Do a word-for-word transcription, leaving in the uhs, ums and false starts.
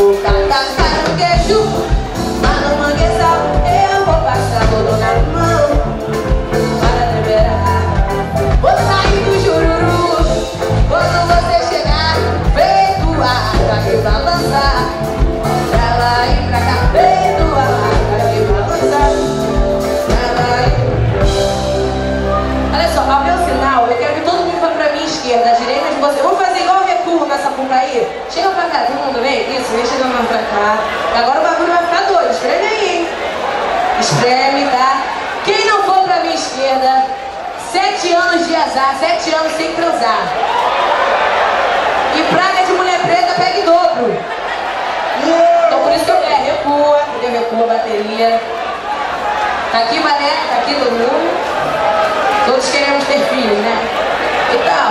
boca, casca no queijo, mas no manguezal eu vou passar todo na mão para liberar. Vou sair do jururu quando você chegar, feito a água que balançar. Pra lá e pra cá, feito a água que balançar. Pra lá e... Olha só, ao meu sinal, eu quero que todo mundo vá pra minha esquerda, a direita de você. Vamos fazer igual o recuo nessa puta aí? Chega pra cá, todo mundo vem? Isso, vem chegando mais pra cá. Agora o bagulho vai ficar doido, espreme aí, hein? Espreme, tá? Quem não for pra minha esquerda, sete anos de azar, sete anos sem transar. E praga de mulher preta pega em dobro. Então por isso que eu quero, recua, entendeu? Recua a bateria. Tá aqui, mané? Tá aqui todo mundo? Todos queremos ter filhos, né? E tal.